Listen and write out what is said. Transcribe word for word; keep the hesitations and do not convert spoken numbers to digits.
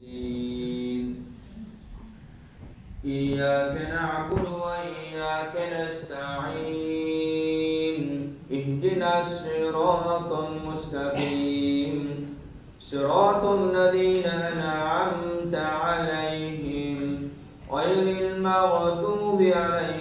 إياك نعبد وإياك نستعين اهدنا الصراط المستقيم صراط الذين أنعمت عليهم غير المغضوب عليهم